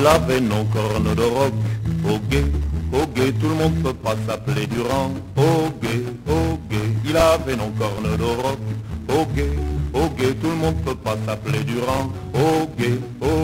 avait non corne de roc. Au guet, tout le monde peut pas s'appeler Durand. Au guet, il avait non corne de roc. Au guet, tout le monde peut pas s'appeler Durand. Au guet,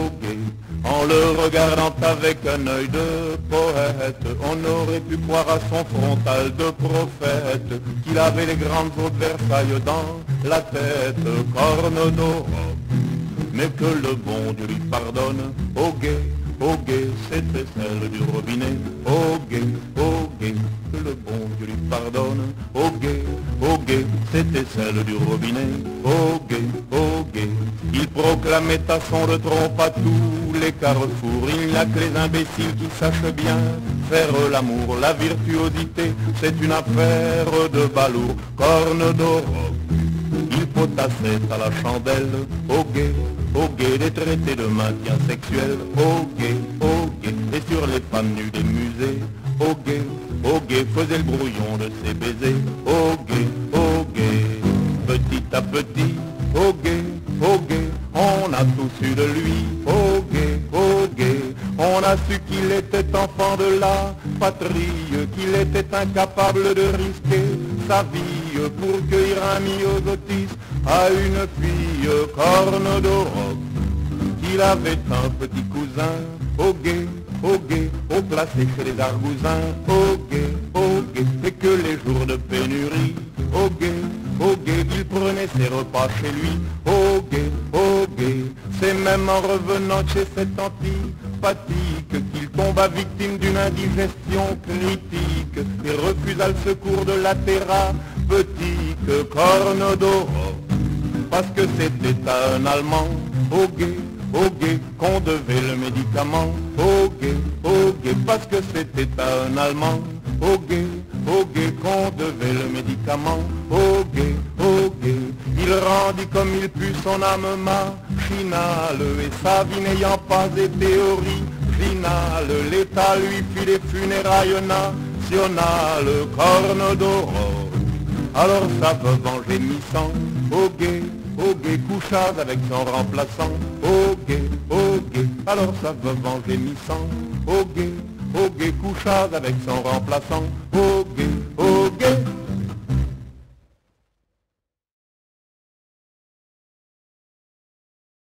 en le regardant avec un œil de poète, on aurait pu croire à son frontal de prophète qu'il avait les grandes eaux de Versailles dans la tête, corne de roc. Mais que le bon Dieu lui pardonne. Au guet, c'était celle du robinet. Au guet, que le bon Dieu lui pardonne. Au guet, c'était celle du robinet. Au guet, il proclamait à son de trompe à tous les carrefours. Il n'y a que les imbéciles qui sachent bien faire l'amour. La virtuosité, c'est une affaire de balourd. Corne de roc, il potassait à la chandelle. Au guet, des traités de maintien sexuel. Au guet, et sur les femmes nues des musées. Au guet, faisait le brouillon de ses baisers. Au guet, petit à petit. Au guet, on a tout su de lui. Au guet, on a su qu'il était enfant de la patrie, qu'il était incapable de risquer sa vie pour cueillir un myosotis à une fille. Corne de roc, qu'il avait un petit cousin. Au guet, au placé chez les argousins. Au guet, et que les jours de pénurie. Au guet, il prenait ses repas chez lui. Au guet, c'est même en revenant chez cet antipathique qu'il tomba victime d'une indigestion critique et refusa le secours de la thérapeutique. Corne de roc, parce que c'était un Allemand. Au guet, qu'on devait le médicament. Au guet, parce que c'était un Allemand. Au guet, qu'on devait le médicament. Au guet, il rendit comme il put son âme machinale, et sa vie n'ayant pas été originale, l'État lui fit les funérailles nationales. Corne de roc, alors sa veuve en gémissant. Au guet, coucha avec son remplaçant. Au guet, alors sa veuve en gémissant. Au guet, coucha avec son remplaçant. Au